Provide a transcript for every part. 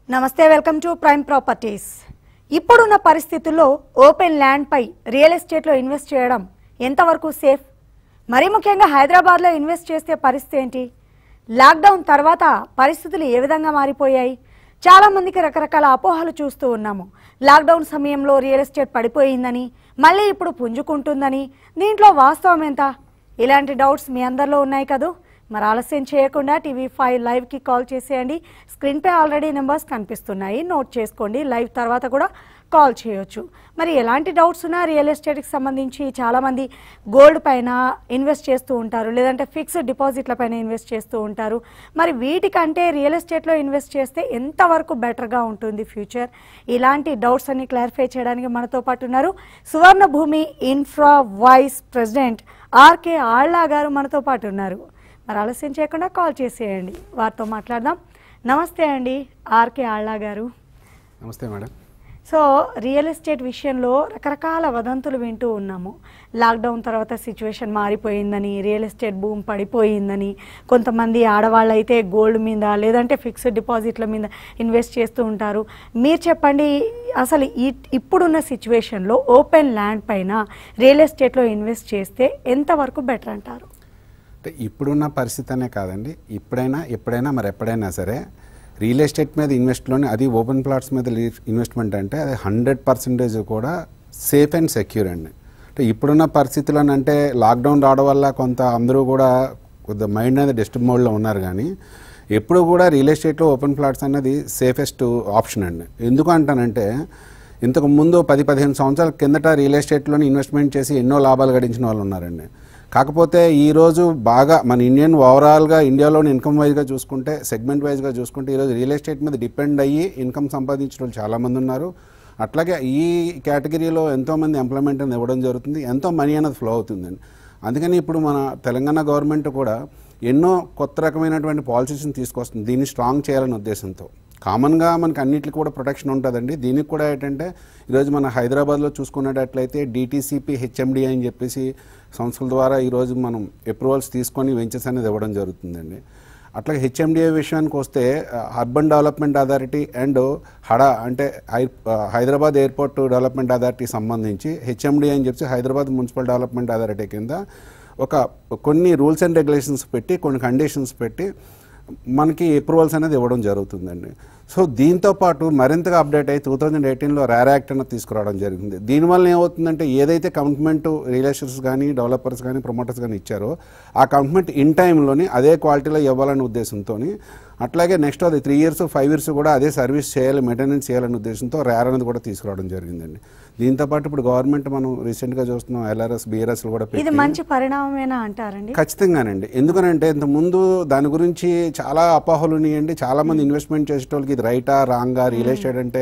నమస్తే, welcome to prime properties. ఇప్పుడున్న పరిస్థితుల్లో ఓపెన్ ల్యాండ్ పై రియల్ ఎస్టేట్లో ఇన్వెస్ట్ చేయడం ఎంతవరకు సేఫ్? మరీ ముఖ్యంగా హైదరాబాద్లో ఇన్వెస్ట్ చేస్తే పరిస్థితి ఏంటి? లాక్డౌన్ తర్వాత పరిస్థితులు ఏ విధంగా మారిపోయాయి? చాలా మందికి రకరకాల అపోహలు చూస్తూ ఉన్నాము. లాక్డౌన్ సమయంలో రియల్ ఎస్టేట్ పడిపోయిందని, మళ్ళీ ఇప్పుడు పుంజుకుంటుందని, దీంట్లో వాస్తవం ఎంత? ఇలాంటి డౌట్స్ మీ అందరిలో ఉన్నాయి కదూ. మరి ఆలస్యం చేయకుండా TV5 లైవ్కి కాల్ చేసేయండి. స్క్రీన్పై ఆల్రెడీ నెంబర్స్ కనిపిస్తున్నాయి, నోట్ చేసుకోండి. లైవ్ తర్వాత కూడా కాల్ చేయొచ్చు. మరి ఎలాంటి డౌట్స్ ఉన్నా రియల్ ఎస్టేట్కి సంబంధించి చాలామంది గోల్డ్ పైన ఇన్వెస్ట్ చేస్తూ ఉంటారు, లేదంటే ఫిక్స్డ్ డిపాజిట్ల పైన ఇన్వెస్ట్ చేస్తూ ఉంటారు. మరి వీటికంటే రియల్ ఎస్టేట్లో ఇన్వెస్ట్ చేస్తే ఎంతవరకు బెటర్గా ఉంటుంది ఫ్యూచర్? ఇలాంటి డౌట్స్ అన్ని క్లారిఫై చేయడానికి మనతో పాటు ఉన్నారు Suvarnabhumi infra vice president R K Alla garu మనతో పాటు ఉన్నారు. మరి ఆలస్యం చేయకుండా కాల్ చేసేయండి, వారితో మాట్లాడదాం. నమస్తే అండి ఆర్కే ఆళ్ల గారు. నమస్తే మేడం. సో రియల్ ఎస్టేట్ విషయంలో రకరకాల వదంతులు వింటూ ఉన్నాము. లాక్డౌన్ తర్వాత సిచ్యువేషన్ మారిపోయిందని, రియల్ ఎస్టేట్ భూమి పడిపోయిందని, కొంతమంది ఆడవాళ్ళు అయితే గోల్డ్ మీద లేదంటే ఫిక్స్డ్ డిపాజిట్ల మీద ఇన్వెస్ట్ చేస్తూ ఉంటారు. మీరు చెప్పండి, అసలు ఇప్పుడున్న సిచ్యువేషన్లో ఓపెన్ ల్యాండ్ పైన రియల్ ఎస్టేట్లో ఇన్వెస్ట్ చేస్తే ఎంతవరకు బెటర్ అంటారు? ఇప్పుడున్న పరిస్థితి అనే కాదండి, ఎప్పుడైనా మరి ఎప్పుడైనా సరే రియల్ ఎస్టేట్ మీద ఇన్వెస్ట్లోనే, అది ఓపెన్ ప్లాట్స్ మీద ఇన్వెస్ట్మెంట్ అంటే అది 100% కూడా సేఫ్ అండ్ సెక్యూర్ అండి. అంటే ఇప్పుడున్న పరిస్థితులను, అంటే లాక్డౌన్ రావడం వల్ల కొంత అందరూ కూడా కొద్దిగా మైండ్ అనేది డిస్టర్బ్ మోడ్లో ఉన్నారు. కానీ ఎప్పుడు కూడా రియల్ ఎస్టేట్లో ఓపెన్ ప్లాట్స్ అనేది సేఫెస్ట్ ఆప్షన్ అండి. ఎందుకు అంటానంటే, ఇంతకు ముందు 10-15 సంవత్సరాల కిందట రియల్ ఎస్టేట్లోని ఇన్వెస్ట్మెంట్ చేసి ఎన్నో లాభాలు గడించిన వాళ్ళు ఉన్నారండి. కాకపోతే ఈరోజు బాగా మన ఓవరాల్గా ఇండియాలోని ఇన్కమ్ వైజ్గా చూసుకుంటే, సెగ్మెంట్ వైజ్గా చూసుకుంటే, ఈరోజు రియల్ ఎస్టేట్ మీద డిపెండ్ అయ్యి ఇన్కమ్ సంపాదించిన వాళ్ళు చాలామంది ఉన్నారు. అట్లాగే ఈ కేటగిరీలో ఎంతోమంది ఎంప్లాయ్మెంట్ అనేది ఇవ్వడం జరుగుతుంది, ఎంతో మనీ అనేది ఫ్లో అవుతుందండి. అందుకని ఇప్పుడు మన తెలంగాణ గవర్నమెంట్ కూడా ఎన్నో కొత్త రకమైనటువంటి పాలసీస్ని తీసుకొస్తుంది, దీన్ని స్ట్రాంగ్ చేయాలనే ఉద్దేశంతో. కామన్గా మనకి అన్నిటికి కూడా ప్రొటెక్షన్ ఉంటుందండి. దీనికి కూడా ఏంటంటే, ఈరోజు మన హైదరాబాద్లో చూసుకున్నట్లయితే DTCP HMD అని చెప్పేసి సంస్థల ద్వారా ఈరోజు మనం అప్రూవల్స్ తీసుకొని వెంచర్స్ అనేది ఇవ్వడం జరుగుతుందండి. అట్లాగే HMDA విషయానికి వస్తే, అర్బన్ డెవలప్మెంట్ అథారిటీ అండ్ హడా అంటే హైదరాబాద్ ఎయిర్పోర్ట్ డెవలప్మెంట్ అథారిటీ సంబంధించి HMD అని చెప్పి హైదరాబాద్ మున్సిపల్ డెవలప్మెంట్ అథారిటీ కింద కొన్ని రూల్స్ అండ్ రెగ్యులేషన్స్ పెట్టి, కొన్ని కండిషన్స్ పెట్టి మనకి అప్రూవల్స్ అనేది ఇవ్వడం జరుగుతుందండి. సో దీంతోపాటు మరింతగా అప్డేట్ అయ్యి 2018లో రేర్ యాక్ట్ అనేది తీసుకురావడం జరిగింది. దీనివల్ల ఏమవుతుందంటే, ఏదైతే కమిట్మెంట్ రియల్ ఎస్టేట్స్ కానీ, డెవలపర్స్ కానీ, ప్రమోటర్స్ కానీ ఇచ్చారో ఆ కమిట్మెంట్ ఇన్ టైంలోని అదే క్వాలిటీలో ఇవ్వాలనే ఉద్దేశంతో, అట్లాగే నెక్స్ట్ అది 3 years 5 years కూడా అదే సర్వీస్ చేయాలి, మెయింటెనెన్స్ చేయాలనే ఉద్దేశంతో రేర్ అనేది కూడా తీసుకురావడం జరిగిందండి. దీంతోపాటు ఇప్పుడు గవర్నమెంట్ మనం రీసెంట్గా చూస్తున్నాం, LRS BRS కూడా ఇది మంచి పరిణామమేనా అంటారండి? ఖచ్చితంగానండి. ఎందుకనంటే, ఇంతకుముందు దాని గురించి చాలా అపోహలు ఉన్నాయండి. చాలామంది ఇన్వెస్ట్మెంట్ చేసేటోళ్ళకి ఇది రైటా రాంగా, రియల్ ఎస్టేట్ అంటే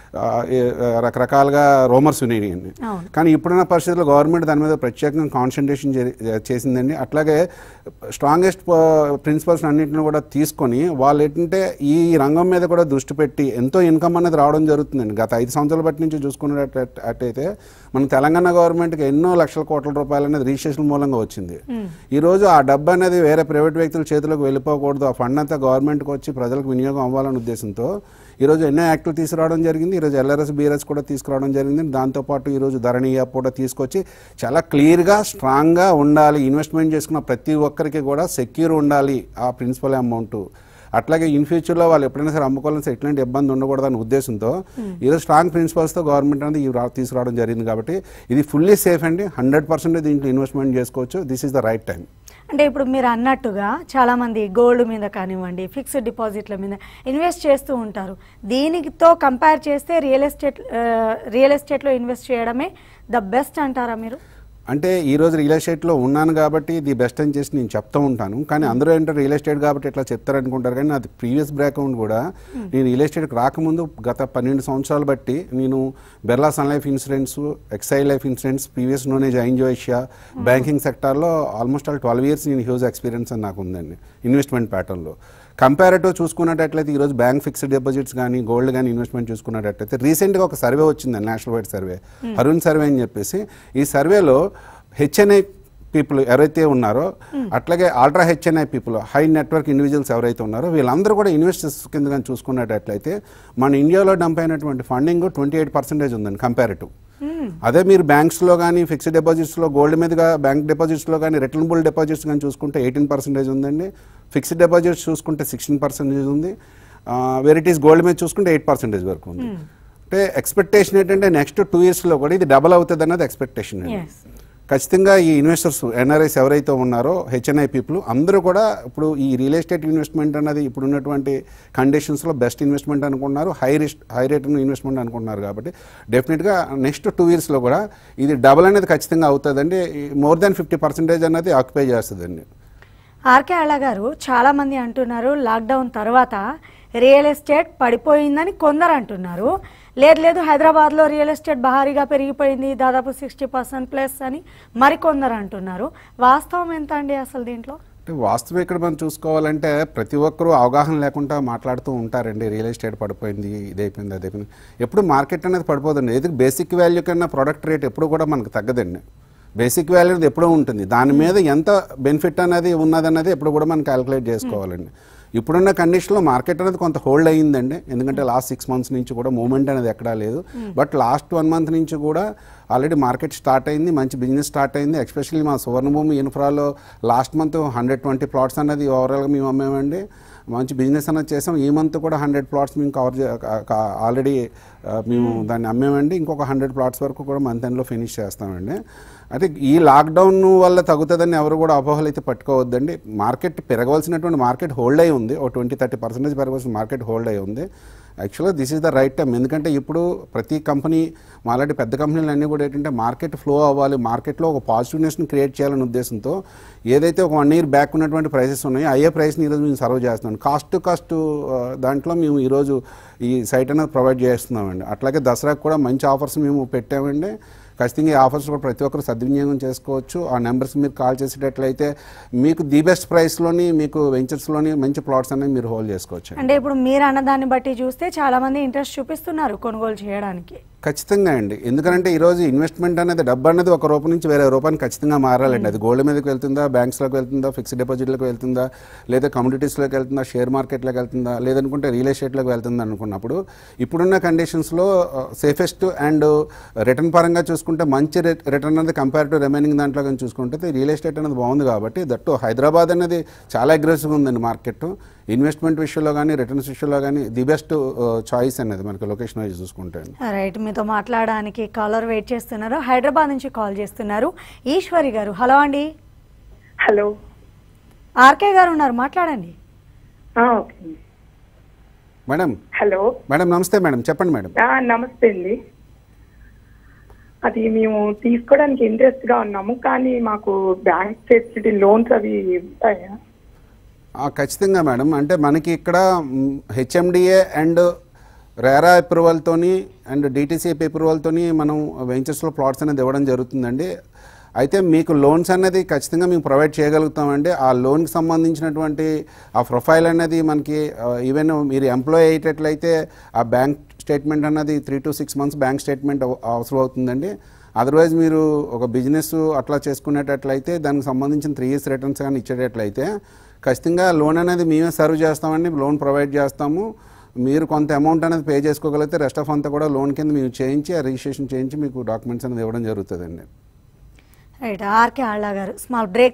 రకరకాలుగా రూమర్స్ ఉన్నాయండి. కానీ ఇప్పుడున్న పరిస్థితుల్లో గవర్నమెంట్ దాని మీద ప్రత్యేకంగా కాన్సన్ట్రేషన్ చేసిందండి. అట్లాగే స్ట్రాంగెస్ట్ ప్రిన్సిపల్స్ అన్నింటిని కూడా తీసుకొని వాళ్ళు ఏంటంటే ఈ రంగం మీద కూడా దృష్టి పెట్టి ఎంతో ఇన్కమ్ అనేది రావడం జరుగుతుందండి. గత 5 సంవత్సరాల బట్టి నుంచి చూసుకున్నట్టయితే మన తెలంగాణ గవర్నమెంట్కి ఎన్నో లక్షల కోట్ల రూపాయలు అనేది రిజిస్ట్రేషన్ మూలంగా వచ్చింది. ఈరోజు ఆ డబ్బు అనేది వేరే ప్రైవేట్ వ్యక్తుల చేతిలోకి వెళ్ళిపోకూడదు, ఆ ఫండ్ అంతా గవర్నమెంట్కి వచ్చి ప్రజలకు వినియోగం అవ్వాలనే ఉద్దేశంతో ఈరోజు ఎన్నో యాక్టులు తీసుకురావడం జరిగింది. ఈరోజు LRS BRS కూడా తీసుకురావడం జరిగింది. దాంతోపాటు ఈరోజు ధరణి యాప్ కూడా తీసుకొచ్చి చాలా క్లియర్గా స్ట్రాంగ్గా ఉండాలి, ఇన్వెస్ట్మెంట్ చేసుకున్న ప్రతి ఒక్కరికి కూడా సెక్యూర్ ఉండాలి ఆ ప్రిన్సిపల్ అమౌంట్. అట్లాగే ఇన్ ఫ్యూచర్లో వాళ్ళు ఎప్పుడైనా సరే అమ్ముకోవాలని సరే ఎట్లాంటి ఇబ్బంది ఉండకూడదనే ఉద్దేశంతో ఈరోజు స్ట్రాంగ్ ప్రిన్సిపల్స్తో గవర్నమెంట్ అనేది తీసుకురావడం జరిగింది. కాబట్టి ఇది ఫుల్లీ సేఫ్ అండి, 100% దీంట్లో ఇన్వెస్ట్మెంట్ చేసుకోవచ్చు. This is the right time. అంటే ఇప్పుడు మీరు అన్నట్టుగా చాలామంది గోల్డ్ మీద కానివ్వండి, ఫిక్స్డ్ డిపాజిట్ల మీద ఇన్వెస్ట్ చేస్తూ ఉంటారు. దీనితో కంపేర్ చేస్తే రియల్ ఎస్టేట్లో ఇన్వెస్ట్ చేయడమే ద బెస్ట్ అంటారా మీరు? అంటే ఈరోజు రియల్ ఎస్టేట్లో ఉన్నాను కాబట్టి ది బెస్ట్ అని చేసి నేను చెప్తూ ఉంటాను. కానీ అందరూ ఏంటంటే రియల్ ఎస్టేట్ కాబట్టి ఇట్లా చెప్తారనుకుంటారు. కానీ నాది ప్రీవియస్ బ్యాక్గ్రౌండ్ కూడా, నేను రియల్ ఎస్టేట్కి రాకముందు గత 12 సంవత్సరాలు బట్టి నేను Birla sun life insurance, Exide life insurance, previous నోనేజ్ ఐంజో ఏషియా, బ్యాంకింగ్ సెక్టార్లో ఆల్మోస్ట్ 12 years నేను హ్యూజ్ ఎక్స్పీరియన్స్ అని నాకు ఉందండి ఇన్వెస్ట్మెంట్ ప్యాటర్న్లో. కంపారేటివ్ చూసుకున్నట్లయితే ఈరోజు బ్యాంక్ ఫిక్స్డ్ డిపాజిట్స్ కానీ, గోల్డ్ కానీ ఇన్వెస్ట్మెంట్ చూసుకున్నట్లయితే రీసెంట్గా ఒక సర్వే వచ్చింది, national wide survey, Arun survey అని చెప్పేసి. ఈ సర్వేలో HNI పీపుల్ ఎవరైతే ఉన్నారో, అట్లాగే ultra HNI people, high network individuals ఎవరైతే ఉన్నారో వీళ్ళందరూ కూడా ఇన్వెస్టర్స్ కింద కానీ చూసుకున్నట్లయితే మన ఇండియాలో డంప్ అయినటువంటి ఫండింగ్ 28% ఉందండి కంపారిటివ్. అదే మీరు బ్యాంక్స్లో కానీ ఫిక్స్డ్ డిపాజిట్స్లో గోల్డ్ మీదుగా బ్యాంక్ డిపాజిట్స్లో కానీ రిటర్నబుల్ డిపాజిట్స్ కానీ చూసుకుంటే 18% ఉందండి. ఫిక్స్డ్ డిపాజిట్స్ చూసుకుంటే 16% ఉంది. వెరైటీస్ గోల్డ్ మీద చూసుకుంటే 8% వరకు ఉంది. అంటే ఎక్స్పెక్టేషన్ ఏంటంటే నెక్స్ట్ 2 yearsలో కూడా ఇది డబల్ అవుతుంది అన్నది ఎక్స్పెక్టేషన్ అండి. ఖచ్చితంగా ఈ ఇన్వెస్టర్స్ ఎన్ఆర్ఐస్ ఎవరైతే ఉన్నారో హెచ్ఎన్ఐ పీపుల్ అందరూ కూడా ఇప్పుడు ఈ రియల్ ఎస్టేట్ ఇన్వెస్ట్మెంట్ అన్నది ఇప్పుడు ఉన్నటువంటి కండిషన్స్లో బెస్ట్ ఇన్వెస్ట్మెంట్ అనుకుంటున్నారు, హై రేట్ ఇన్వెస్ట్మెంట్ అనుకుంటున్నారు. కాబట్టి డెఫినెట్గా నెక్స్ట్ 2 yearsలో కూడా ఇది డబల్ అనేది ఖచ్చితంగా అవుతుందండి. మోర్ దాన్ 50% అన్నది ఆక్యుపై చేస్తుందండి. ఆర్కే అళ్ళ గారు, చాలామంది అంటున్నారు లాక్డౌన్ తర్వాత రియల్ ఎస్టేట్ పడిపోయిందని కొందరు అంటున్నారు. లేదు హైదరాబాద్లో రియల్ ఎస్టేట్ భారీగా పెరిగిపోయింది, దాదాపు 60% అని మరికొందరు అంటున్నారు. వాస్తవం ఎంత అండి అసలు దీంట్లో? అంటే వాస్తవం ఇక్కడ మనం చూసుకోవాలంటే ప్రతి ఒక్కరూ అవగాహన లేకుండా మాట్లాడుతూ ఉంటారండి. రియల్ ఎస్టేట్ పడిపోయింది, ఇదైపోయింది, అదైపోయింది. ఎప్పుడు మార్కెట్ అనేది పడిపోతుంది. ఏది బేసిక్ వాల్యూ కన్నా ప్రొడక్ట్ రేట్ ఎప్పుడు కూడా మనకు తగ్గదండి. బేసిక్ వాల్యూ అనేది ఎప్పుడూ ఉంటుంది. దాని మీద ఎంత బెనిఫిట్ అనేది ఉన్నదన్నది ఎప్పుడు కూడా మనం క్యాలిక్యులేట్ చేసుకోవాలండి. ఇప్పుడున్న కండిషన్లో మార్కెట్ అనేది కొంత హోల్డ్ అయ్యిందండి. ఎందుకంటే లాస్ట్ 6 months నుంచి కూడా మూవ్మెంట్ అనేది ఎక్కడా లేదు. బట్ లాస్ట్ 1 month నుంచి కూడా ఆల్రెడీ మార్కెట్ స్టార్ట్ అయింది, మంచి బిజినెస్ స్టార్ట్ అయింది. ఎస్పెషల్లీ మా సువర్ణభూమి ఇన్ఫ్రాలో లాస్ట్ మంత్ 120 plots అనేది ఓవరాల్గా మేము అమ్మామండి. మంచి బిజినెస్ అనేది చేసాం. ఈ మంత్ కూడా 100 plots మేము ఆల్రెడీ మేము దాన్ని అమ్మామండి. ఇంకొక 100 plots వరకు కూడా మంత్ ఎండ్లో ఫినిష్ చేస్తామండి. అయితే ఈ లాక్డౌన్ వల్ల తగ్గుతుందని ఎవరు కూడా అపోహలు అయితే పట్టుకోవద్దండి. మార్కెట్ పెరగవలసినటువంటి మార్కెట్ హోల్డ్ అయి ఉంది. 20-30% పెరగవలసిన మార్కెట్ హోల్డ్ అయి ఉంది. యాక్చువల్గా this is the right time. ఎందుకంటే ఇప్పుడు ప్రతి కంపెనీ అలాంటి పెద్ద కంపెనీలు అన్నీ కూడా ఏంటంటే మార్కెట్ ఫ్లో అవ్వాలి, మార్కెట్లో ఒక పాజిటివ్నెస్ని క్రియేట్ చేయాలనే ఉద్దేశంతో ఏదైతే ఒక 1 year బ్యాక్ ఉన్నటువంటి ప్రైసెస్ ఉన్నాయో అయ్యే ప్రైస్ని ఈరోజు మేము సర్వ్ చేస్తున్నాం. కాస్ట్ టు కాస్ట్ దాంట్లో మేము ఈరోజు ఈ సైట్ అనేది ప్రొవైడ్ చేస్తున్నామండి. అట్లాగే దసరాకు కూడా మంచి ఆఫర్స్ మేము పెట్టామండి. ఖచ్చితంగా ఈ ఆఫర్స్ కూడా ప్రతి ఒక్కరు సద్వినియోగం చేసుకోవచ్చు. ఆ నెంబర్స్ మీరు కాల్ చేసేటట్లయితే మీకు ది బెస్ట్ ప్రైస్లోని మీకు వెంచర్స్లోని మంచి ప్లాట్స్ అనేవి మీరు హోల్డ్ చేసుకోవచ్చు. అంటే ఇప్పుడు మీరు అన్నదాన్ని బట్టి చూస్తే చాలామంది ఇంట్రెస్ట్ చూపిస్తున్నారు కొనుగోలు చేయడానికి. ఖచ్చితంగా అండి. ఎందుకంటే ఈరోజు ఇన్వెస్ట్మెంట్ అనేది డబ్బు అనేది ఒక రూపాయి నుంచి వేరే రూపానికి ఖచ్చితంగా మారాలండి. అది గోల్డ్ మీదకి వెళ్తుందా, బ్యాంక్స్లోకి వెళ్తుందా, ఫిక్స్డ్ డిపాజిట్లోకి వెళ్తుందా, లేదా కమ్యూనిటీస్లోకి వెళ్తుందా, షేర్ మార్కెట్లోకి వెళ్తుందా, లేదనుకుంటే రియల్ ఎస్టేట్లోకి వెళ్తుందా అనుకున్నప్పుడు ఇప్పుడున్న కండిషన్స్లో సేఫెస్ట్ అండ్ రిటర్న్ పరంగా చూసుకుంటే మంచి రిటర్న్ అనేది కంపేర్ టు రిమైనింగ్ దాంట్లో కానీ చూసుకుంటే రియల్ ఎస్టేట్ అనేది బాగుంది. కాబట్టి దట్టు హైదరాబాద్ అనేది చాలా అగ్రెసివ్గా ఉందండి మార్కెట్. ఇన్వెస్ట్మెంట్ విషయంలో కానీ రిటర్న్స్ విషయంలో కానీ ది బెస్ట్ చాయిస్ అనేది మనకి లొకేషన్ వైజ్ చూసుకుంటే. రైట్, మీతో మాట్లాడడానికి కాలర్ వెయిట్ చేస్తున్నారు. హైదరాబాద్ నుంచి కాల్ చేస్తున్నారు ఈశ్వరి గారు. హలో అండి. హలో, ఆర్కే గారు ఉన్నారు, మాట్లాడండి. మేడం. హలో మేడం, నమస్తే మేడం, చెప్పండి మేడం. నమస్తే అండి. అది మేము తీసుకోవడానికి ఇంట్రెస్ట్ గా ఉన్నాము, కానీ మాకు బ్యాంక్ ఫెసిలిటీ లోన్స్ అవి ఉంటాయా? ఖచ్చితంగా మేడం. అంటే మనకి ఇక్కడ హెచ్ఎండిఏ అండ్ రేరా అప్రూవల్తోని అండ్ డిటిసిపి అప్రూవల్తోని మనం వెంచర్స్లో ప్లాట్స్ అనేది ఇవ్వడం జరుగుతుందండి. అయితే మీకు లోన్స్ అనేది ఖచ్చితంగా మేము ప్రొవైడ్ చేయగలుగుతామండి. ఆ లోన్కి సంబంధించినటువంటి ఆ ప్రొఫైల్ అనేది మనకి ఈవెన్ మీరు ఎంప్లాయ్ అయ్యేటట్లయితే ఆ బ్యాంక్ స్టేట్మెంట్ అన్నది 3 to 6 months బ్యాంక్ స్టేట్మెంట్ అవసరం అవుతుందండి. అదర్వైజ్ మీరు ఒక బిజినెస్ అట్లా చేసుకునేటట్లయితే దానికి సంబంధించిన 3 years రిటర్న్స్ కానీ ఇచ్చేటట్లయితే ఖచ్చితంగా లోన్ అనేది మేమే సర్వ్ చేస్తామండి. లోన్ ప్రొవైడ్ చేస్తాము. మీరు కొంత అమౌంట్ అనేది పే చేసుకోగలిగితే రెస్ట్ ఆఫ్ అంతా కూడా లోన్ కింద మేము చేయించి ఆ రిజిస్ట్రేషన్ చేయించి మీకు డాక్యుమెంట్స్ అనేది ఇవ్వడం జరుగుతుందండి. రైట్, ఆర్కే ఆళ్ళ గారు. Small break.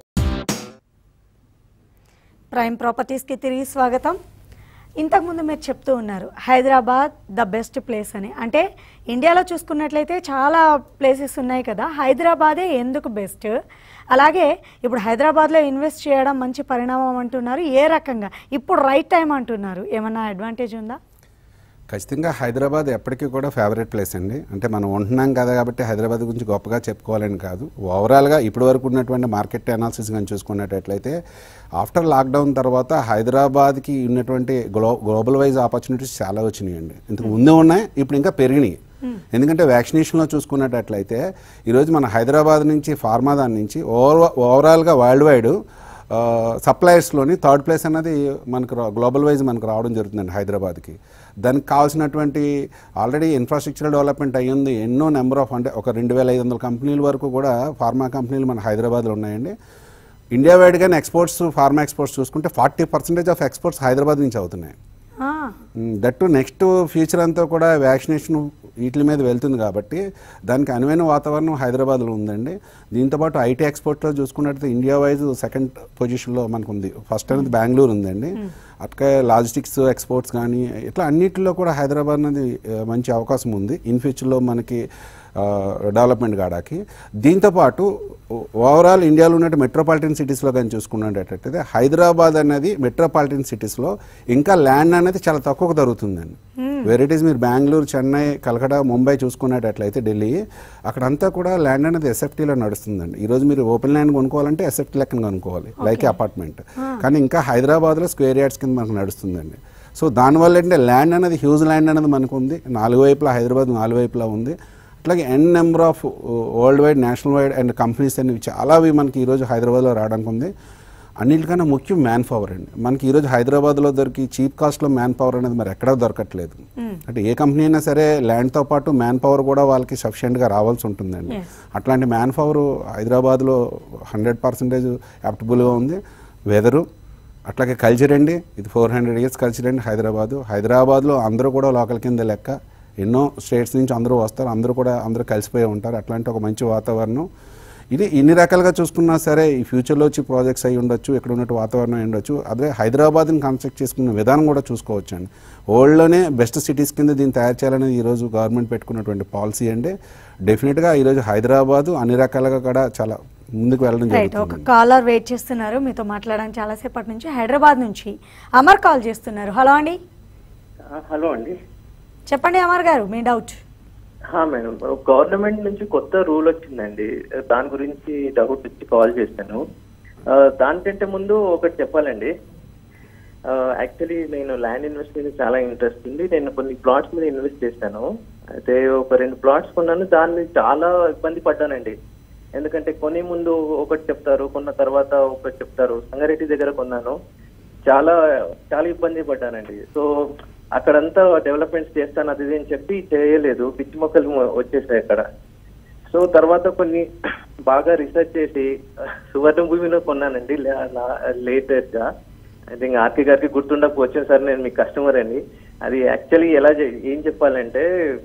ప్రైమ్ ప్రాపర్టీస్కి తిరిగి స్వాగతం. ఇంతకుముందు మీరు చెప్తూ ఉన్నారు హైదరాబాద్ ద బెస్ట్ ప్లేస్ అని. అంటే ఇండియాలో చూసుకున్నట్లయితే చాలా ప్లేసెస్ ఉన్నాయి కదా, హైదరాబాదే ఎందుకు బెస్ట్? అలాగే ఇప్పుడు హైదరాబాద్లో ఇన్వెస్ట్ చేయడం మంచి పరిణామం అంటున్నారు. ఏ రకంగా ఇప్పుడు రైట్ టైం అంటున్నారు? ఏమన్నా అడ్వాంటేజ్ ఉందా? ఖచ్చితంగా హైదరాబాద్ ఎప్పటికీ కూడా ఫేవరెట్ ప్లేస్ అండి. అంటే మనం ఉంటున్నాం కదా కాబట్టి హైదరాబాద్ గురించి గొప్పగా చెప్పుకోవాలని కాదు. ఓవరాల్గా ఇప్పటి వరకు ఉన్నటువంటి మార్కెట్ అనాలిసిస్ కానీ చూసుకున్నట్లయితే ఆఫ్టర్ లాక్డౌన్ తర్వాత హైదరాబాద్కి ఉన్నటువంటి గ్లోబల్ వైజ్ ఆపర్చునిటీస్ చాలా వచ్చినాయండి. ఇంతకు ముందే ఉన్నాయి, ఇప్పుడు ఇంకా పెరిగినాయి. ఎందుకంటే వ్యాక్సినేషన్లో చూసుకున్నట్లయితే ఈరోజు మన హైదరాబాద్ నుంచి ఫార్మా దాని నుంచి ఓవరాల్గా వరల్డ్ వైడ్ సప్లయర్స్లోని థర్డ్ ప్లేస్ అనేది మనకు గ్లోబల్ వైజ్ మనకు రావడం జరుగుతుందండి హైదరాబాద్కి. దానికి కావాల్సినటువంటి ఆల్రెడీ ఇన్ఫ్రాస్ట్రక్చర్ డెవలప్మెంట్ అయ్యింది. ఎన్నో నెంబర్ ఆఫ్ అంటే ఒక 2500 కంపెనీల వరకు కూడా ఫార్మా కంపెనీలు మన హైదరాబాద్లో ఉన్నాయండి. ఇండియా వైడ్గానే ఎక్స్పోర్ట్స్, ఫార్మా ఎక్స్పోర్ట్స్ చూసుకుంటే 40% ఆఫ్ ఎక్స్పోర్ట్స్ హైదరాబాద్ నుంచి అవుతున్నాయి. దట్టు నెక్స్ట్ ఫ్యూచర్ అంతా కూడా వ్యాక్సినేషన్ వీటి మీద వెళ్తుంది కాబట్టి దానికి అనువైన వాతావరణం హైదరాబాద్లో ఉందండి. దీంతోపాటు ఐటీ ఎక్స్పోర్ట్లో చూసుకున్నట్లయితే ఇండియా వైజ్ సెకండ్ పొజిషన్లో మనకు ఉంది. ఫస్ట్ అనేది బెంగళూరు ఉందండి. అట్లా లాజిస్టిక్స్ ఎక్స్పోర్ట్స్ కానీ ఇట్లా అన్నింటిలో కూడా హైదరాబాద్ అనేది మంచి అవకాశం ఉంది ఇన్ ఫ్యూచర్లో మనకి డెవలప్మెంట్ కావడానికి. దీంతోపాటు ఓవరాల్ ఇండియాలో ఉన్న మెట్రోపాలిటన్ సిటీస్లో కానీ చూసుకున్నట్టయితే హైదరాబాద్ అనేది మెట్రోపాలిటన్ సిటీస్లో ఇంకా ల్యాండ్ అనేది చాలా తక్కువ దొరుకుతుందండి. వెరైటీస్ మీరు బెంగళూరు, చెన్నై, కలకత్తా, ముంబై చూసుకున్నట్లయితే ఢిల్లీ అక్కడంతా కూడా ల్యాండ్ అనేది ఎస్ఎఫ్టీలో నడుస్తుందండి. ఈరోజు మీరు ఓపెన్ ల్యాండ్ కొనుక్కోవాలంటే ఎస్ఎఫ్టీ లెక్కన కొనుక్కోవాలి, లైక్ అపార్ట్మెంట్. కానీ ఇంకా హైదరాబాద్లో స్క్వేర్ యార్డ్స్ కింద మనకు నడుస్తుందండి. సో దానివల్ల ఏంటంటే ల్యాండ్ అనేది హ్యూజ్ ల్యాండ్ అనేది మనకు ఉంది. 4 వైపులా హైదరాబాద్ 4 వైపులా ఉంది. అట్లాగే number of worldwide, national wide and companies అనేవి చాలావి మనకి ఈరోజు హైదరాబాద్లో రావడానికి ఉంది. అన్నిటికన్నా ముఖ్యం మ్యాన్ పవర్ అండి. మనకి ఈరోజు హైదరాబాద్లో దొరికి చీప్ కాస్ట్లో మ్యాన్ పవర్ అనేది మరి ఎక్కడా దొరకట్లేదు. అంటే ఏ కంపెనీ అయినా సరే ల్యాండ్తో పాటు మ్యాన్ పవర్ కూడా వాళ్ళకి సఫిషియెంట్గా రావాల్సి ఉంటుందండి. అట్లాంటి మ్యాన్ పవర్ హైదరాబాద్లో 100% యాప్టబుల్గా ఉంది. వెదరు అట్లాగే కల్చర్ అండి, ఇది 400 years కల్చర్ అండి హైదరాబాద్లో అందరూ కూడా లోకల్ కింద లెక్క. ఎన్నో స్టేట్స్ నుంచి అందరూ వస్తారు, అందరూ కలిసిపోయి ఉంటారు. అట్లాంటి ఒక మంచి వాతావరణం ఇది. ఇన్ని రకాలుగా చూసుకున్నా సరే ఈ ఫ్యూచర్లో వచ్చి ప్రాజెక్ట్స్ అయి ఉండొచ్చు, ఇక్కడ ఉన్నట్టు వాతావరణం ఉండొచ్చు. అదే హైదరాబాద్ని కన్స్ట్రక్ట్ చేసుకున్న విధానం కూడా చూసుకోవచ్చు అండి. వరల్డ్లోనే బెస్ట్ సిటీస్ కింద దీన్ని తయారు చేయాలనేది ఈరోజు గవర్నమెంట్ పెట్టుకున్నటువంటి పాలసీ అండి. డెఫినెట్గా ఈరోజు హైదరాబాదు అన్ని రకాలుగా కూడా చాలా ముందుకు వెళ్ళడం జరుగుతుంది. ఒక కాలర్ వెయిట్ చేస్తున్నారు, మీతో మాట్లాడడానికి చాలాసేపటి నుంచి. హైదరాబాద్ నుంచి అమర్ కాల్ చేస్తున్నారు. హలో అండి. హలో అండి, చెప్పండి అమర్ గారు, మీ డౌట్. మేడం, గవర్నమెంట్ నుంచి కొత్త రూల్ వచ్చిందండి, దాని గురించి డౌట్ వచ్చి కాల్ చేశాను. దానికంటే ముందు ఒకటి చెప్పాలండి. యాక్చువల్లీ నేను ల్యాండ్ ఇన్వెస్ట్ మీద చాలా ఇంట్రెస్ట్ ఉంది. నేను కొన్ని ప్లాట్స్ మీద ఇన్వెస్ట్ చేశాను. అయితే ఒక 2 ప్లాట్స్ కొన్నాను. దాన్ని చాలా ఇబ్బంది పడ్డానండి. ఎందుకంటే కొనే ముందు ఒకటి చెప్తారు, కొన్న తర్వాత ఒకటి చెప్తారు. సంగారెడ్డి దగ్గర కొన్నాను, చాలా చాలా ఇబ్బంది పడ్డానండి. సో అక్కడంతా డెవలప్మెంట్స్ చేస్తాను అది అని చెప్పి చేయలేదు, పిచ్చి మొక్కలు వచ్చేసాయి అక్కడ. సో తర్వాత కొన్ని బాగా రీసెర్చ్ చేసి సువర్ణభూమిలో కొన్నానండి లేటెస్ట్ గా. ఐ థింక్ ఆర్కే గారికి గుర్తుండకపోవచ్చు సార్, నేను మీ కస్టమర్ అండి. అది యాక్చువల్లీ ఏం చెప్పాలంటే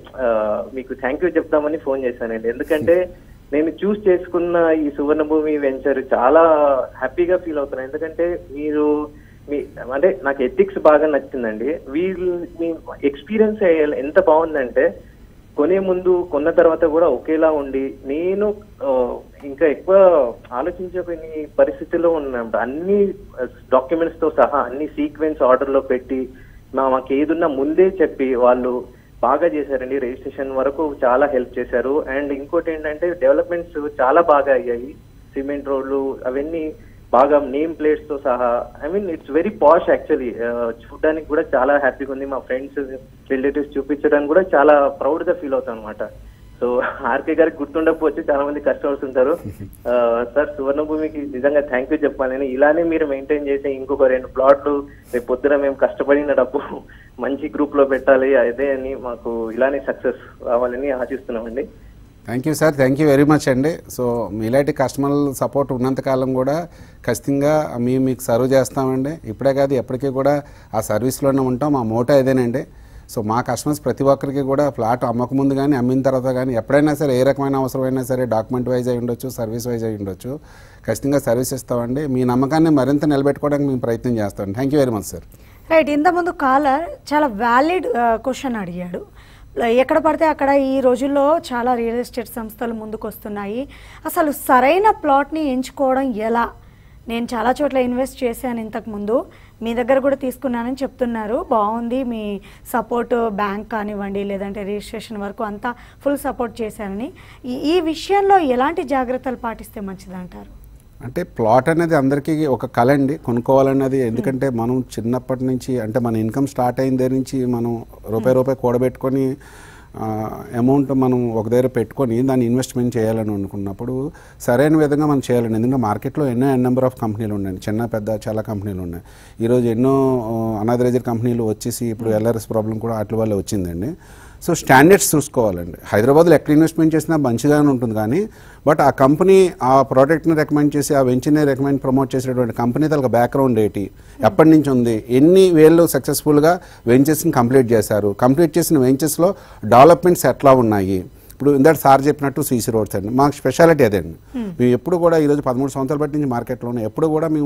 మీకు థ్యాంక్ యూ చెప్తామని ఫోన్ చేశానండి. ఎందుకంటే నేను చూస్ చేసుకున్న ఈ సువర్ణభూమి వెంచర్ చాలా హ్యాపీగా ఫీల్ అవుతున్నాను. ఎందుకంటే మీరు అంటే నాకు ఎథిక్స్ బాగా నచ్చిందండి. మీ ఎక్స్పీరియన్స్ ఎంత బాగుందంటే కొనే ముందు కొన్న తర్వాత కూడా ఒకేలా ఉండి, నేను ఇంకా ఎక్కువ ఆలోచించుకునే పరిస్థితిలో ఉన్నాను. అన్ని డాక్యుమెంట్స్ తో సహా అన్ని సీక్వెన్స్ ఆర్డర్ లో పెట్టి మాకు ఏదున్నా ముందే చెప్పి వాళ్ళు బాగా చేశారండి. రిజిస్ట్రేషన్ వరకు చాలా హెల్ప్ చేశారు. అండ్ ఇంకోటి ఏంటంటే డెవలప్మెంట్స్ చాలా బాగా అయ్యాయి. సిమెంట్ రోడ్లు అవన్నీ బాగా నేమ్ ప్లేట్స్ తో సహా. I mean it's very posh actually. చూడడానికి కూడా చాలా హ్యాపీగా ఉంది. మా ఫ్రెండ్స్ రిలేటివ్స్ చూపించడానికి కూడా చాలా ప్రౌడ్ గా ఫీల్ అవుతాం అనమాట. సో ఆర్కే గారికి గుర్తుండకపోవచ్చు, చాలా మంది కస్టమర్స్ ఉంటారు. సార్ సువర్ణభూమికి నిజంగా థ్యాంక్ యూ చెప్పాలని. ఇలానే మీరు మెయింటైన్ చేసే ఇంకొక 2 ప్లాట్లు రేపు పొద్దున మేము కష్టపడిన డబ్బు మంచి గ్రూప్ లో పెట్టాలి, అదే అని మాకు ఇలానే సక్సెస్ రావాలని ఆశిస్తున్నామండి. Thank you sir, thank you very much అండి. సో మీలాంటి కస్టమర్ సపోర్ట్ ఉన్నంతకాలం కూడా ఖచ్చితంగా మీకు సర్వ్ చేస్తామండి. ఇప్పుడే కాదు ఎప్పటికీ కూడా ఆ సర్వీస్లోనే ఉంటాం. మా మోటో ఇదేనండి. సో మా కస్టమర్స్ ప్రతి ఒక్కరికి కూడా ఫ్లాట్ అమ్మకముందు కానీ అమ్మిన తర్వాత కానీ ఎప్పుడైనా సరే ఏ రకమైన అవసరమైనా సరే డాక్యుమెంట్ వైజ్ అయి ఉండొచ్చు, సర్వీస్ వైజ్ అయి ఉండొచ్చు, ఖచ్చితంగా సర్వీస్ ఇస్తామండి. మీ నమ్మకాన్ని మరింత నిలబెట్టుకోవడానికి మేము ప్రయత్నం చేస్తామండి. Thank you very much sir. Right, ఇంతకుముందు కాలర్ చాలా వ్యాలిడ్ క్వశ్చన్ అడిగాడు. ఎక్కడ పడితే అక్కడ ఈ రోజుల్లో చాలా రియల్ ఎస్టేట్ సంస్థలు ముందుకు వస్తున్నాయి. అసలు సరైన ప్లాట్ని ఎంచుకోవడం ఎలా? నేను చాలా చోట్ల ఇన్వెస్ట్ చేశాను ఇంతకుముందు, మీ దగ్గర కూడా తీసుకున్నానని చెప్తున్నారు. బాగుంది, మీ సపోర్ట్ బ్యాంక్ కానివ్వండి లేదంటే రిజిస్ట్రేషన్ వరకు అంతా ఫుల్ సపోర్ట్ చేశానని. ఈ విషయంలో ఎలాంటి జాగ్రత్తలు పాటిస్తే మంచిదంటారు? అంటే ప్లాట్ అనేది అందరికీ ఒక కళ అండి, కొనుక్కోవాలన్నది. ఎందుకంటే మనం చిన్నప్పటి నుంచి అంటే మన ఇన్కమ్ స్టార్ట్ అయిన దగ్గర నుంచి మనం రూపాయి కూడబెట్టుకొని అమౌంట్ మనం ఒక దగ్గర పెట్టుకొని దాన్ని ఇన్వెస్ట్మెంట్ చేయాలని అనుకున్నప్పుడు సరైన విధంగా మనం చేయాలండి. ఎందుకంటే మార్కెట్లో ఎన్నో నెంబర్ ఆఫ్ కంపెనీలు ఉన్నాయి, చిన్న పెద్ద చాలా కంపెనీలు ఉన్నాయి. ఈరోజు ఎన్నో అనాథరైజ్డ్ కంపెనీలు వచ్చేసి ఇప్పుడు ఎల్ఆర్ఎస్ ప్రాబ్లం కూడా వాటి వల్ల వచ్చిందండి. సో స్టాండర్డ్స్ చూసుకోవాలండి. హైదరాబాద్లో ఎక్కడ ఇన్వెస్ట్మెంట్ చేసినా మంచిగానే ఉంటుంది, కానీ బట్ ఆ కంపెనీ ఆ ప్రోడక్ట్ని రికమెండ్ చేసి ఆ వెంచర్ని రికమెండ్ ప్రమోట్ చేసేటువంటి కంపెనీ తనకు బ్యాక్గ్రౌండ్ ఏంటి, ఎప్పటి నుంచి ఉంది, ఎన్ని వేళ్ళు సక్సెస్ఫుల్గా వెంచర్స్ని కంప్లీట్ చేశారు, కంప్లీట్ చేసిన వెంచర్స్లో డెవలప్మెంట్స్ ఎట్లా ఉన్నాయి. ఇప్పుడు ఇందాక సార్ చెప్పినట్టు సీసీ రోడ్స్ అండి మాకు స్పెషాలిటీ అదే అండి. మేము ఎప్పుడు కూడా ఈరోజు 13 సంవత్సరాల బట్టి నుంచి మార్కెట్లో ఉన్నాయి, ఎప్పుడు కూడా మేము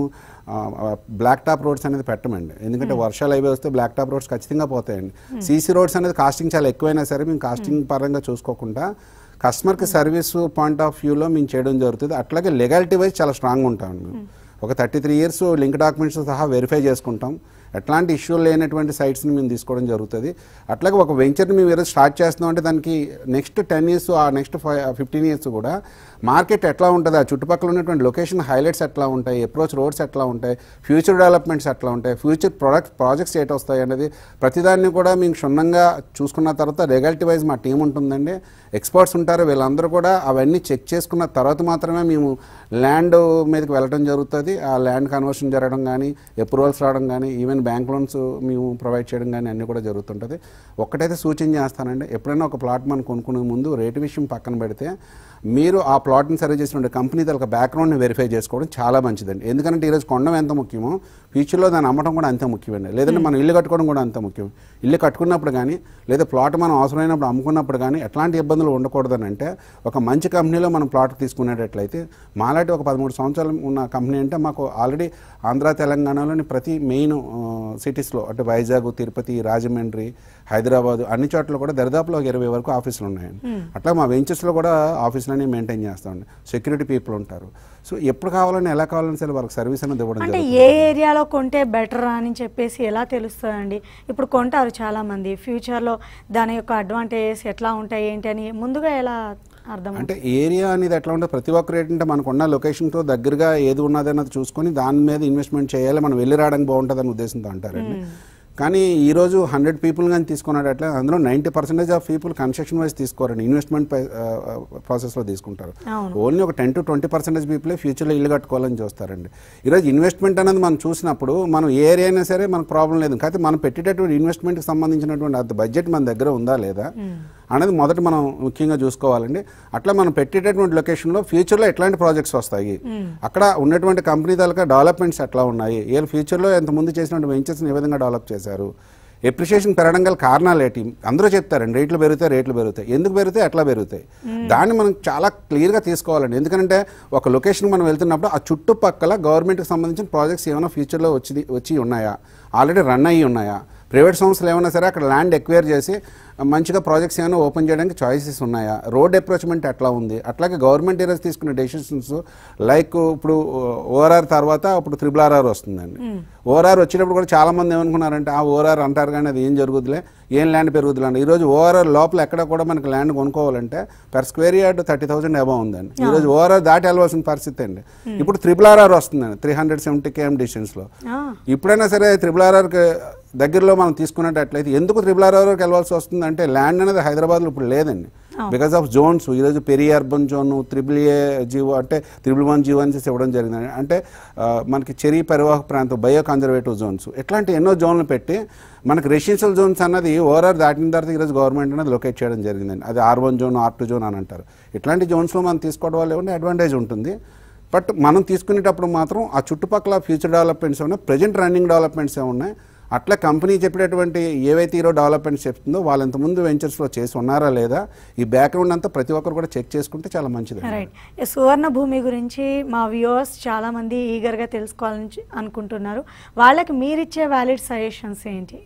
బ్లాక్ టాప్ రోడ్స్ అనేది పెట్టమండి. ఎందుకంటే వర్షాలు అవి వస్తే బ్లాక్ టాప్ రోడ్స్ ఖచ్చితంగా పోతాయండి. సీసీ రోడ్స్ అనేది కాస్టింగ్ చాలా ఎక్కువైనా సరే మేము కాస్టింగ్ పరంగా చూసుకోకుండా కస్టమర్కి సర్వీస్ పాయింట్ ఆఫ్ వ్యూలో మేము చేయడం జరుగుతుంది. అట్లాగే లెగాలిటీ వైజ్ చాలా స్ట్రాంగ్ ఉంటాం మేము. ఒక 33 years లింక్ డాక్యుమెంట్స్ సహా వెరిఫై చేసుకుంటాం. ఎట్లాంటి ఇష్యూలు లేనటువంటి సైట్స్ని మేము తీసుకోవడం జరుగుతుంది. అట్లాగే ఒక వెంచర్ని మేము ఈరోజు స్టార్ట్ చేస్తున్నాం అంటే దానికి నెక్స్ట్ 10 years ఆ నెక్స్ట్ 15 years కూడా మార్కెట్ ఎట్లా ఉంటుంది, ఆ చుట్టుపక్కల ఉన్నటువంటి లొకేషన్ హైలైట్స్ ఎట్లా ఉంటాయి, అప్రోచ్ రోడ్స్ ఎట్లా ఉంటాయి, ఫ్యూచర్ డెవలప్మెంట్స్ ఎట్లా ఉంటాయి, ఫ్యూచర్ ప్రాజెక్ట్స్ ఏట్ వస్తాయి అనేది ప్రతిదాన్ని కూడా మేము క్షుణ్ణంగా చూసుకున్న తర్వాత రెగ్యులేటరీ వైజ్ మా టీం ఉంటుందండి, ఎక్స్పర్ట్స్ ఉంటారు. వీళ్ళందరూ కూడా అవన్నీ చెక్ చేసుకున్న తర్వాత మాత్రమే మేము ల్యాండ్ మీదకి వెళ్ళడం జరుగుతుంది. ఆ ల్యాండ్ కన్వర్షన్ జరగడం కానీ, అప్రూవల్స్ రావడం కానీ, ఈవెన్ బ్యాంక్ లోన్స్ మేము ప్రొవైడ్ చేయడం కానీ అన్నీ కూడా జరుగుతుంటుంది. ఒక్కటైతే సూచన చేస్తానండి, ఎప్పుడైనా ఒక ప్లాట్ మనం కొనుక్కునే ముందు రేటు విషయం పక్కన పెడితే మీరు ఆ ప్లాట్ని సర్వ్ చేసిన కంపెనీ తన బ్యాక్గ్రౌండ్ని వెరిఫై చేసుకోవడం చాలా మంచిదండి. ఎందుకంటే ఈరోజు కొనడం ఎంత ముఖ్యమో ఫ్యూచర్లో దాన్ని అమ్మడం కూడా అంతే ముఖ్యమండి. లేదంటే మనం ఇల్లు కట్టుకోవడం కూడా అంత ముఖ్యం. ఇల్లు కట్టుకున్నప్పుడు కానీ లేదా ప్లాట్ మనం అవసరమైనప్పుడు అమ్ముకున్నప్పుడు కానీ ఎట్లాంటి ఇబ్బందులు ఉండకూడదని అంటే ఒక మంచి కంపెనీలో మనం ప్లాట్ తీసుకునేటట్లయితే మాలాంటి ఒక 13 సంవత్సరాలు ఉన్న కంపెనీ అంటే మాకు ఆల్రెడీ ఆంధ్ర తెలంగాణలోని ప్రతి మెయిన్ సిటీస్లో అంటే వైజాగ్, తిరుపతి, రాజమండ్రి, హైదరాబాద్ అన్ని చోట్ల కూడా దరిదాపులో 20 వరకు ఆఫీసులు ఉన్నాయండి. అట్లా మా వెంచర్స్లో కూడా ఆఫీసులన్నీ మెయింటైన్ చేస్తామండి. సెక్యూరిటీ పీపుల్ ఉంటారు. సో ఎప్పుడు కావాలని ఎలా కావాలని సరే వాళ్ళకి సర్వీస్ అనేది ఇవ్వడం అంటే ఏ ఏరియాలో కొంటే బెటర్ అని చెప్పేసి ఎలా తెలుస్తుందండి? ఇప్పుడు కొంటారు చాలామంది, ఫ్యూచర్లో దాని యొక్క అడ్వాంటేజెస్ ఎట్లా ఉంటాయి ఏంటి అని ముందుగా ఎలా అర్థం? అంటే ఏరియా అనేది ఎట్లా ఉంటుంది, ప్రతి ఒక్కరు ఏంటంటే మనకున్న లొకేషన్తో దగ్గరగా ఏది ఉన్నది అన్నది చూసుకొని దాని మీద ఇన్వెస్ట్మెంట్ చేయాలి, మనం వెళ్ళి రావడానికి బాగుంటుంది అనే ఉద్దేశంతో అంటారండి. కానీ ఈరోజు 100 people కానీ తీసుకున్నట్లే అందులో 90% ఆఫ్ పీపుల్ కన్స్ట్రక్షన్ వైజ్ తీసుకోరండి, ఇన్వెస్ట్మెంట్ ప్రాసెస్లో తీసుకుంటారు. ఓన్లీ ఒక 10 to 20% పీపులే ఫ్యూచర్లో ఇల్లు కట్టుకోవాలని చూస్తారండి. ఈరోజు ఇన్వెస్ట్మెంట్ అనేది మనం చూసినప్పుడు మనం ఏ ఏరియా అయినా సరే మనకు ప్రాబ్లం లేదు, కాకపోతే మనం పెట్టేటటువంటి ఇన్వెస్ట్మెంట్కి సంబంధించినటువంటి అంత బడ్జెట్ మన దగ్గర ఉందా లేదా అనేది మొదట మనం ముఖ్యంగా చూసుకోవాలండి. అట్లా మనం పెట్టేటటువంటి లొకేషన్లో ఫ్యూచర్లో ఎట్లాంటి ప్రాజెక్ట్స్ వస్తాయి, అక్కడ ఉన్నటువంటి కంపెనీ తాలూకా డెవలప్మెంట్స్ ఎట్లా ఉన్నాయి, ఏ ఫ్యూచర్లో ఎంతమంది చేసినటువంటి వెంచర్స్ని ఏ విధంగా డెవలప్ చేశారు, ఎప్రిషియేషన్ పెరగడం గల కారణాలు ఏంటి, అందరూ చెప్తారండి రేట్లు పెరుగుతాయి, ఎందుకు పెరుగుతాయి, ఎట్లా పెరుగుతాయి, దాన్ని మనం చాలా క్లియర్గా తీసుకోవాలండి. ఎందుకంటే ఒక లొకేషన్ మనం వెళ్తున్నప్పుడు ఆ చుట్టుపక్కల గవర్నమెంట్కి సంబంధించిన ప్రాజెక్ట్స్ ఏమైనా ఫ్యూచర్లో వచ్చి ఉన్నాయా, ఆల్రెడీ రన్ అయ్యి ఉన్నాయా, ప్రైవేట్ సంస్థలు ఏమైనా సరే అక్కడ ల్యాండ్ ఎక్వైర్ చేసి మంచిగా ప్రాజెక్ట్స్ ఏమైనా ఓపెన్ చేయడానికి చాయిసెస్ ఉన్నాయా, రోడ్ అప్రోచ్మెంట్ ఎట్లా ఉంది, అట్లాగే గవర్నమెంట్ ఏరియాస్ తీసుకునే డెసిషన్స్ లైక్ ఇప్పుడు ఓఆర్ఆర్ తర్వాత ఇప్పుడు RRR వస్తుందండి. ఓఆర్ఆర్ వచ్చేటప్పుడు కూడా చాలామంది ఏమనుకున్నారంటే ఆ ఓఆర్ఆర్ అంటారు కానీ అది ఏం జరుగుతుందిలే, ఏం ల్యాండ్ పెరుగుతుందండి. ఈరోజు ఓఆర్ఆర్ లోపల ఎక్కడ కూడా మనకి ల్యాండ్ కొనుక్కోవాలంటే పర్ స్క్వేర్ యార్డ్ 30,000 అబౌవ్ ఉందండి. ఈరోజు ఓఆర్ఆర్ దాటి వెళ్ళవలసిన పరిస్థితి అండి. ఇప్పుడు RRR వస్తుందండి 370 km డిస్టెన్స్లో. ఇప్పుడైనా సరే RRRకి దగ్గరలో మనం తీసుకున్నట్లయితే ఎందుకు RRRకి వెళ్ళాల్సి వస్తుంది అంటే ల్యాండ్ అనేది హైదరాబాద్లో ఇప్పుడు లేదండి, బికాస్ ఆఫ్ జోన్స్. ఈరోజు peri urban zone, AAA GO అంటే 111 జీవో అని ఇవ్వడం జరిగింది. అంటే మనకి చెరీ పరివాహక ప్రాంతం, బయో కన్జర్వేటివ్ జోన్స్, ఇట్లాంటి ఎన్నో జోన్లు పెట్టి మనకి రెసిడెన్షియల్ జోన్స్ అన్నది ఓఆర్ఆర్ దాటిన తర్వాత ఈరోజు గవర్నమెంట్ అనేది లొకేట్ చేయడం జరిగిందండి. అది R1 జోన్, R2 జోన్ అని అంటారు. ఇట్లాంటి జోన్స్లో మనం తీసుకోవడం వల్ల ఏమంటే అడ్వాంటేజ్ ఉంటుంది. బట్ మనం తీసుకునేటప్పుడు మాత్రం ఆ చుట్టుపక్కల ఫ్యూచర్ డెవలప్మెంట్స్ ఉన్నాయి, ప్రజెంట్ రన్నింగ్ డెవలప్మెంట్స్ ఉన్నాయి. అట్లా కంపెనీ చెప్పేటటువంటి ఏవైతే ఈరోజు డెవలప్మెంట్స్ చెప్తుందో వాళ్ళు ఎంతమంది వెంచర్స్లో చేసి ఉన్నారా లేదా, ఈ బ్యాక్గ్రౌండ్ అంతా ప్రతి ఒక్కరు కూడా చెక్ చేసుకుంటే చాలా మంచిది. రైట్. సువర్ణ భూమి గురించి మా వ్యూవర్స్ చాలామంది ఈగర్గా తెలుసుకోవాలని అనుకుంటున్నారు, వాళ్ళకి మీరిచ్చే వ్యాలిడ్ సజెషన్స్ ఏంటి?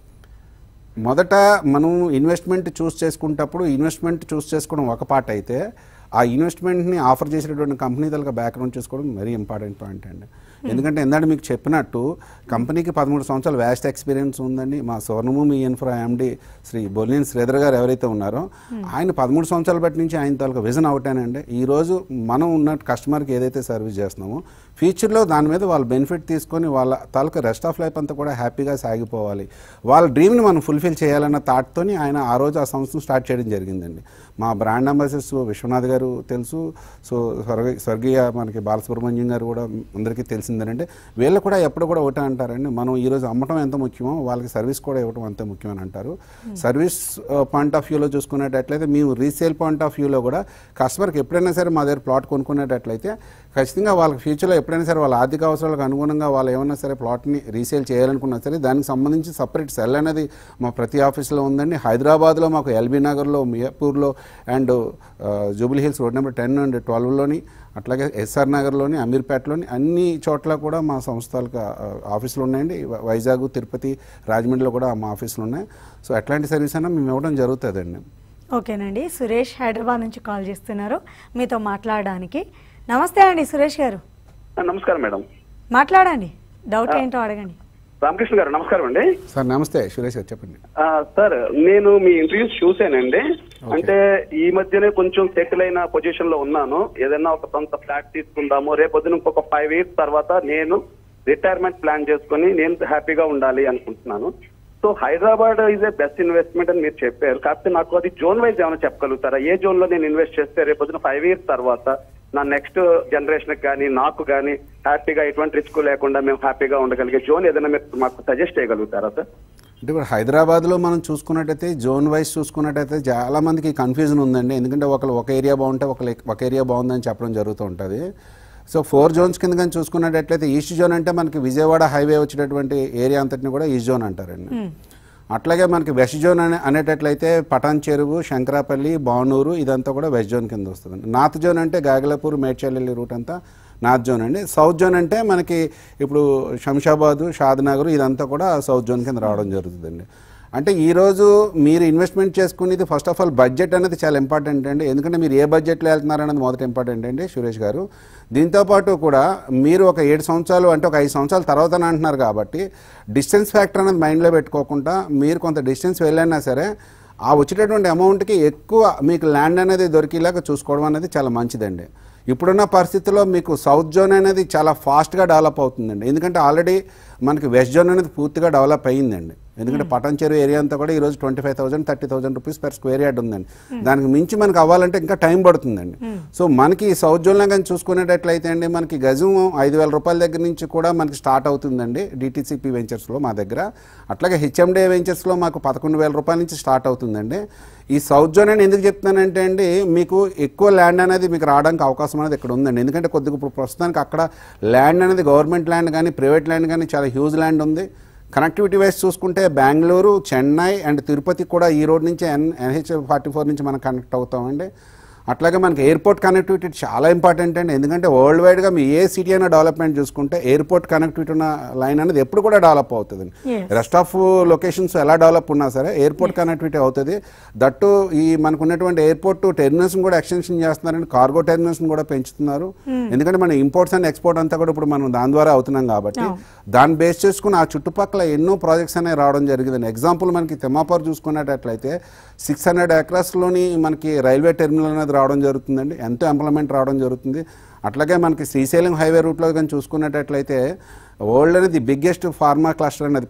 మొదట మనం ఇన్వెస్ట్మెంట్ చూస్ చేసుకునేటప్పుడు ఇన్వెస్ట్మెంట్ చూస్ చేసుకోవడం ఒక పార్ట్ అయితే, ఆ ఇన్వెస్ట్మెంట్ని ఆఫర్ చేసేటటువంటి కంపెనీ తలక బ్యాక్గ్రౌండ్ చూసుకోవడం వెరీ ఇంపార్టెంట్ పాయింట్ అండి. ఎందుకంటే ఇందాక మీకు చెప్పినట్టు కంపెనీకి 13 సంవత్సరాల వ్యాస్ట్ ఎక్స్పీరియన్స్ ఉందండి. మా సువర్ణభూమి ఇన్ఫ్రా ఎండి శ్రీ బొల్లినేని శ్రీధర్ గారు ఎవరైతే ఉన్నారో ఆయన 13 సంవత్సరాల బట్టి నుంచి ఆయన తాలూకా విజన్ అవుతానండి. ఈరోజు మనం ఉన్న కస్టమర్కి ఏదైతే సర్వీస్ చేస్తున్నామో ఫ్యూచర్లో దాని మీద వాళ్ళు బెనిఫిట్ తీసుకొని వాళ్ళ తాలూకా రెస్ట్ ఆఫ్ లైఫ్ అంతా కూడా హ్యాపీగా సాగిపోవాలి, వాళ్ళ డ్రీమ్ని మనం ఫుల్ఫిల్ చేయాలన్న థాట్తోని ఆయన ఆ రోజు ఆ సంస్థను స్టార్ట్ చేయడం జరిగిందండి. మా బ్రాండ్ అంబాసిడర్స్ విశ్వనాథ్ గారు తెలుసు, సో స్వర్గీయ మనకి బాలసుబ్రహ్మణ్యం గారు కూడా అందరికీ తెలిసిందేనంటే వీళ్ళు కూడా ఎప్పుడు కూడా ఒకటే అంటారండి, మనం ఈరోజు అమ్మటం ఎంత ముఖ్యమో వాళ్ళకి సర్వీస్ కూడా ఇవ్వడం అంతే ముఖ్యమని అంటారు. సర్వీస్ పాయింట్ ఆఫ్ వ్యూలో చూసుకునేటట్లయితే మేము రీసేల్ పాయింట్ ఆఫ్ వ్యూలో కూడా కస్టమర్కి ఎప్పుడైనా సరే మా దగ్గర ప్లాట్ కొనుక్కునేటట్లయితే ఖచ్చితంగా వాళ్ళకి ఫ్యూచర్లో ఎప్పుడైనా సరే వాళ్ళ ఆర్థిక అవసరాలకు అనుగుణంగా వాళ్ళు ఏమన్నా సరే ప్లాట్ని రీసేల్ చేయాలనుకున్నా సరే దానికి సంబంధించి సపరేట్ సెల్ అనేది మా ప్రతి ఆఫీస్లో ఉందండి. హైదరాబాద్లో మాకు ఎల్బీ నగర్లో, మియాపూర్లో and Jubilee Hills road number 10 and 12లోని, అట్లాగే ఎస్ఆర్ నగర్లోని, అమీర్పేటలోని అన్ని చోట్ల కూడా మా సంస్థలకు ఆఫీసులు ఉన్నాయండి. వైజాగ్, తిరుపతి, రాజమండ్రిలో కూడా మా ఆఫీసులు ఉన్నాయి. సో ఎట్లాంటి సర్వీస్ అయినా మేము ఇవ్వడం జరుగుతుందండి. ఓకేనండి. సురేష్ హైదరాబాద్ నుంచి కాల్ చేస్తున్నారు మీతో మాట్లాడడానికి. నమస్తే అండి సురేష్ గారు. నమస్కారం మేడం, మాట్లాడండి, డౌట్ ఏంటో అడగండి. రామకృష్ణ గారు నమస్కారం అండి. సార్ నమస్తే. సురేష్ గారు చెప్పండి. సార్ నేను మీ ఇంటర్వ్యూస్ చూసానండి. అంటే ఈ మధ్యనే కొంచెం సెటిల్ అయిన పొజిషన్ లో ఉన్నాను. ఏదైనా ఒక సొంత ఫ్లాట్ తీసుకుందాము, రేపొద్దున ఇంకొక 5 years తర్వాత నేను రిటైర్మెంట్ ప్లాన్ చేసుకుని నేను హ్యాపీగా ఉండాలి అనుకుంటున్నాను. So Hyderabad is a best investment అని మీరు చెప్పారు. కాకపోతే నాకు అది జోన్ వైజ్ ఏమైనా చెప్పగలుగుతారా? ఏ జోన్ లో నేను ఇన్వెస్ట్ చేస్తే రేపొద్దున 5 years తర్వాత నా నెక్స్ట్ జనరేషన్ కానీ నాకు కానీ హ్యాపీగా ఎటువంటి రిస్క్ లేకుండా మేము హ్యాపీగా ఉండగలిగే జోన్ ఏదైనా మీరు మాకు సజెస్ట్ చేయగలుగుతారా సార్? అంటే ఇప్పుడు హైదరాబాద్లో మనం చూసుకున్నట్టయితే జోన్ వైజ్ చూసుకున్నట్టయితే చాలా మందికి కన్ఫ్యూజన్ ఉందండి. ఎందుకంటే ఒక ఏరియా బాగుంటే ఒక ఏరియా బాగుందని చెప్పడం జరుగుతూ ఉంటుంది. సో 4 zones కింద కానీ చూసుకున్నట్టయితే ఈస్ట్ జోన్ అంటే మనకి విజయవాడ హైవే వచ్చేటటువంటి ఏరియా అంతటిని కూడా ఈస్ట్ జోన్ అంటారండి. అట్లాగే మనకి వెస్ట్ జోన్ అనేటట్లయితే పటాన్ చెరువు, శంకరాపల్లి, బానూరు ఇదంతా కూడా వెస్ట్ జోన్ కింద వస్తుందండి. నార్త్ జోన్ అంటే గాగలపూర్, మేడ్చల్లి రూట్ అంతా నార్త్ జోన్ అండి. సౌత్ జోన్ అంటే మనకి ఇప్పుడు శంషాబాదు, షాద్నగర్ ఇదంతా కూడా సౌత్ జోన్ కింద రావడం జరుగుతుందండి. అంటే ఈరోజు మీరు ఇన్వెస్ట్మెంట్ చేసుకునేది ఫస్ట్ ఆఫ్ ఆల్ బడ్జెట్ అనేది చాలా ఇంపార్టెంట్ అండి. ఎందుకంటే మీరు ఏ బడ్జెట్లో వెళ్తున్నారు అనేది మొదట ఇంపార్టెంట్ అండి సురేష్ గారు. దీంతోపాటు కూడా మీరు ఒక 7 సంవత్సరాలు అంటే ఒక 5 సంవత్సరాల తర్వాత అంటున్నారు కాబట్టి డిస్టెన్స్ ఫ్యాక్టర్ అనేది మైండ్లో పెట్టుకోకుండా మీరు కొంత డిస్టెన్స్ వెళ్ళైనా సరే ఆ వచ్చేటటువంటి అమౌంట్కి ఎక్కువ మీకు ల్యాండ్ అనేది దొరికేలాగా చూసుకోవడం అనేది చాలా మంచిదండి. ఇప్పుడున్న పరిస్థితుల్లో మీకు సౌత్ జోన్ అనేది చాలా ఫాస్ట్గా డెవలప్ అవుతుందండి. ఎందుకంటే ఆల్రెడీ మనకి వెస్ట్ జోన్ అనేది పూర్తిగా డెవలప్ అయ్యిందండి. ఎందుకంటే పటాన్ చెరువు ఏరియా అంతా కూడా ఈరోజు 25,000, 30,000 రూపీస్ పర్ స్క్వేర్ యార్డ్ ఉందండి. దానికి మించి మనకి అవ్వాలంటే ఇంకా టైం పడుతుందండి. సో మనకి సౌత్ జోన్లో కానీ చూసుకునేటట్లయితే అండి మనకి గజం 5,000 రూపాయల దగ్గర నుంచి కూడా మనకి స్టార్ట్ అవుతుందండి డిటీసీపీ వెంచర్స్లో మా దగ్గర. అట్లాగే హెచ్ఎండే వెంచర్స్లో మాకు 11,000 రూపాయల నుంచి స్టార్ట్ అవుతుందండి. ఈ సౌత్ జోన్ అని ఎందుకు చెప్తున్నానంటే అండి మీకు ఎక్కువ ల్యాండ్ అనేది మీకు రావడానికి అవకాశం అనేది ఇక్కడ ఉందండి. ఎందుకంటే కొద్దిగా ఇప్పుడు ప్రస్తుతానికి అక్కడ ల్యాండ్ అనేది గవర్నమెంట్ ల్యాండ్ కానీ ప్రైవేట్ ల్యాండ్ కానీ చాలా హ్యూజ్ ల్యాండ్ ఉంది. కనెక్టివిటీ వైజ్ చూసుకుంటే బెంగళూరు, చెన్నై అండ్ తిరుపతి కూడా ఈ రోడ్ నుంచి NH44 నుంచి మనం కనెక్ట్ అవుతామండి. అట్లాగే మనకి ఎయిర్పోర్ట్ కనెక్టివిటీ చాలా ఇంపార్టెంట్ అండి. ఎందుకంటే వరల్డ్ వైడ్గా మీ ఏ సిటీ అయినా డెవలప్మెంట్ చూసుకుంటే ఎయిర్పోర్ట్ కనెక్టివిటీ ఉన్న లైన్ అనేది ఎప్పుడు కూడా డెవలప్ అవుతుందండి. రెస్ట్ ఆఫ్ లొకేషన్స్ ఎలా డెవలప్ ఉన్నా సరే ఎయిర్పోర్ట్ కనెక్టివిటీ అవుతుంది. దట్టు ఈ మనకు ఉన్నటువంటి ఎయిర్పోర్ట్ టెర్మినల్స్ని కూడా ఎక్స్టెన్షన్ చేస్తున్నారండి, కార్గో టెర్మినల్స్ని కూడా పెంచుతున్నారు. ఎందుకంటే మన ఇంపోర్ట్స్ అండ్ ఎక్స్పోర్ట్ అంతా కూడా ఇప్పుడు మనం దాని ద్వారా అవుతున్నాం కాబట్టి దాన్ని బేస్ చేసుకుని ఆ చుట్టుపక్కల ఎన్నో ప్రాజెక్ట్స్ అనేవి రావడం జరిగిందండి. ఎగ్జాంపుల్ మనకి తిమ్మాపూర్ చూసుకున్నట్లయితే 600 acresలోని మనకి రైల్వే టెర్మినల్ అనేది రావడం జరుగుతుందండి. ఎంతో ఎంప్లాయ్మెంట్ రావడం జరుగుతుంది. అట్లాగే మనకి శ్రీశైలం హైవే రూట్లో కానీ చూసుకున్నట్లయితే వరల్డ్ అనేది బిగ్గెస్ట్ ఫార్మా క్లస్టర్ అనేది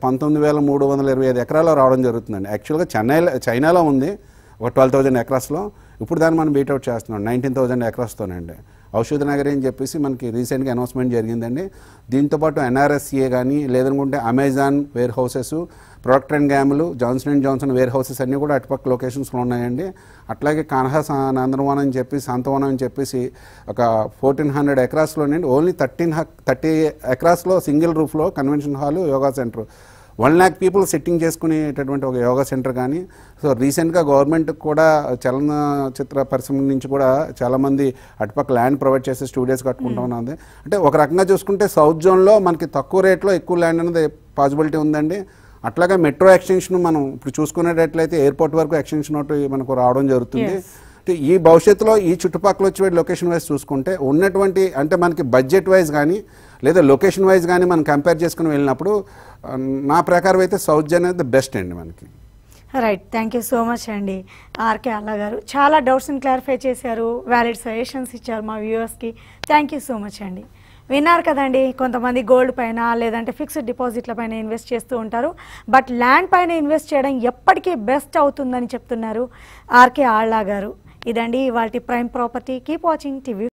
19,325 ఎకరాల్లో రావడం జరుగుతుందండి. యాక్చువల్గా చైనాలో ఉంది ఒక 12,000 acresలో. ఇప్పుడు దాన్ని మనం బీట్అవుట్ చేస్తున్నాం 19,000 acresతోనండి. ఔషధ నగరి అని చెప్పేసి మనకి రీసెంట్గా అనౌన్స్మెంట్ జరిగిందండి. దీంతోపాటు NRSA కానీ లేదనుకుంటే Amazon warehouses, Procter and గ్యామ్లు, జాన్సన్ వేర్ హౌసెస్ అన్నీ కూడా అటుపక్క లొకేషన్స్లో ఉన్నాయండి. అట్లాగే కాన్హా నందనవనం అని చెప్పి శాంతవనం అని చెప్పేసి ఒక 1,400 acresలోనండి ఓన్లీ 30 acresలో సింగిల్ రూఫ్లో convention hall, yoga centre 1 lakh people sitting చేసుకునేటటువంటి ఒక యోగా సెంటర్ కానీ. సో రీసెంట్గా గవర్నమెంట్ కూడా చలనచిత్ర పరిశ్రమ నుంచి కూడా చాలామంది అటుపక్క ల్యాండ్ ప్రొవైడ్ చేసే స్టూడియోస్ కట్టుకుంటూ ఉన్నది. అంటే ఒక రకంగా చూసుకుంటే సౌత్ జోన్లో మనకి తక్కువ రేట్లో ఎక్కువ ల్యాండ్ అనేది పాసిబిలిటీ ఉందండి. అట్లాగే మెట్రో ఎక్స్టెన్షన్ మనం ఇప్పుడు చూసుకునేటట్లయితే ఎయిర్పోర్ట్ వరకు ఎక్స్టెన్షన్ ఒకటి మనకు రావడం జరుగుతుంది. ఈ భవిష్యత్తులో ఈ చుట్టుపక్కల వచ్చే లొకేషన్ వైజ్ చూసుకుంటే ఉన్నటువంటి అంటే మనకి బడ్జెట్ వైజ్ కానీ లేదా లొకేషన్ వైజ్ కానీ మనం కంపేర్ చేసుకుని వెళ్ళినప్పుడు నా ప్రకారం అయితే సౌత్ జోన్ అనేది బెస్ట్ అండి మనకి. Right, thank you so much అండి ఆర్కే అల్లా గారు. చాలా డౌట్స్ని క్లారిఫై చేశారు, వ్యాలిడ్ సజెషన్స్ ఇచ్చారు మా వ్యూవర్స్కి. థ్యాంక్ యూ సో మచ్ అండి. విన్నారు కదండి, కొంతమంది గోల్డ్ పైన లేదంటే ఫిక్స్డ్ డిపాజిట్ల పైన ఇన్వెస్ట్ చేస్తూ ఉంటారు, బట్ ల్యాండ్ పైన ఇన్వెస్ట్ చేయడం ఎప్పటికీ బెస్ట్ అవుతుందని చెప్తున్నారు ఆర్కే అల్లా గారు. ఇదండి ఇవాల్టి prime property. Keep watching TV5.